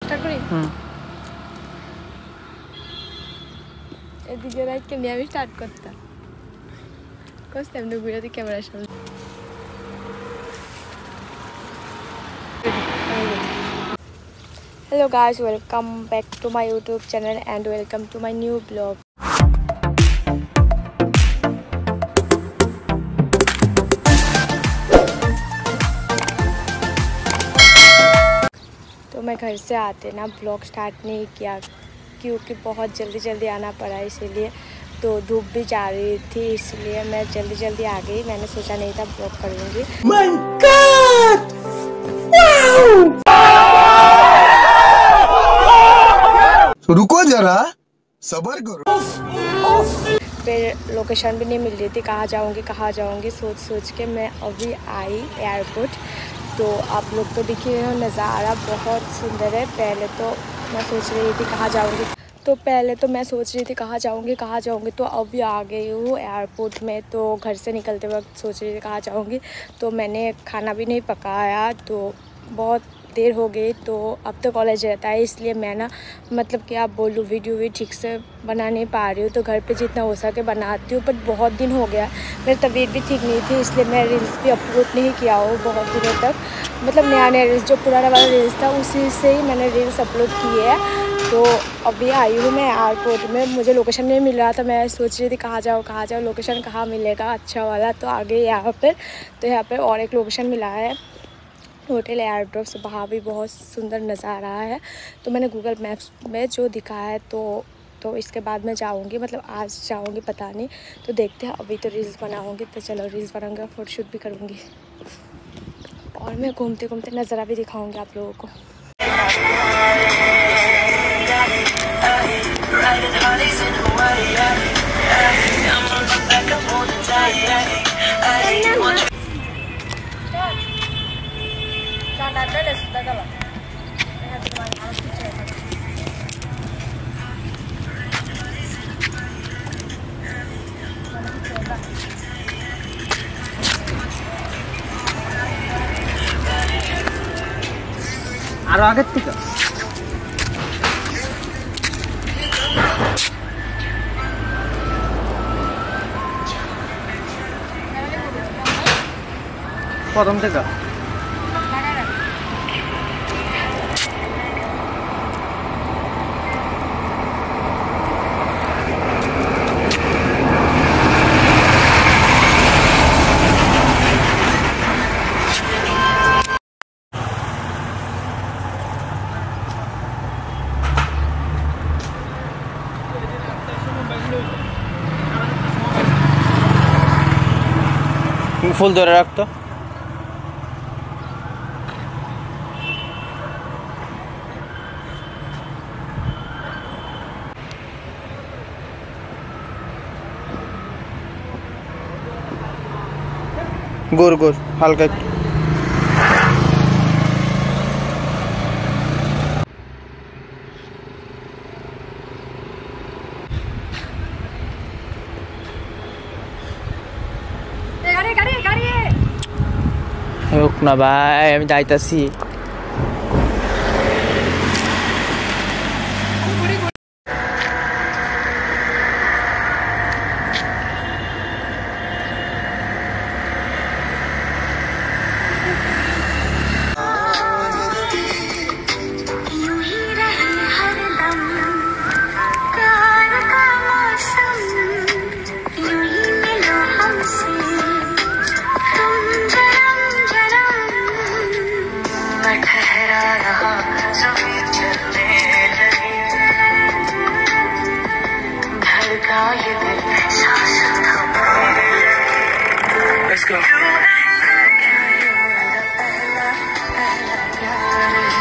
Start করি। এদিকে রাখকে নিয়ে আমি স্টার্ট করতাম বিরোধী ক্যামেরার সামনে। Hello guys, welcome back to my YouTube channel and welcome to my new vlog. तो मैं घर से आते ना ब्लॉग स्टार्ट नहीं किया क्योंकि बहुत जल्दी आना पड़ा, इसीलिए तो धूप भी जा रही थी, इसलिए मैं जल्दी आ गई। मैंने सोचा नहीं था ब्लॉग करूँगी। My God! Wow! रुको जरा, सब्र करो। फिर लोकेशन भी नहीं मिल रही थी, कहाँ जाऊँगी सोच के मैं अभी आई एयरपोर्ट। तो आप लोग तो दिख ही रहे हो, नज़ारा बहुत सुंदर है। पहले तो मैं सोच रही थी कहाँ जाऊँगी, तो अभी आ गई हूँ एयरपोर्ट में। तो घर से निकलते वक्त सोच रही थी कहाँ जाऊँगी, तो मैंने खाना भी नहीं पकाया, तो बहुत देर हो गई। तो अब तो कॉलेज रहता है, इसलिए मैं ना मतलब क्या बोलूँ, वीडियो भी ठीक से बना नहीं पा रही हूँ। तो घर पे जितना हो सके बनाती हूँ, बट बहुत दिन हो गया, मेरी तबीयत भी ठीक नहीं थी, इसलिए मैं रील्स भी अपलोड नहीं किया हूँ बहुत दिनों तक। मतलब नया रील्स, जो पुराना वाला रील्स था उसी से ही मैंने रील्स अपलोड किए हैं। तो अभी आई हूँ मैं एयरपोर्ट में, मुझे लोकेशन नहीं मिल रहा था। मैं सोच रही थी कहाँ जाऊँ, लोकेशन कहाँ मिलेगा अच्छा वाला। तो आ गई यहाँ पर। तो यहाँ पर और एक लोकेशन मिला है, होटल एयरड्रॉप से। बाहर भी बहुत सुंदर नज़ारा है। तो मैंने गूगल मैप्स में जो दिखा है तो इसके बाद मैं जाऊँगी, मतलब आज जाऊँगी पता नहीं। तो देखते हैं, अभी तो रील्स बनाऊँगी, तो चलो रील्स बनाऊँगी, फ़ोटोशूट भी करूँगी और मैं घूमते नज़ारा भी दिखाऊँगी आप लोगों को। আরো আগের থেকে প্রথম থেকে ফুল ধরে রাখতো। গোর হালকা একটু। হোক না ভাই, আমি যাইতাছি। Let's go.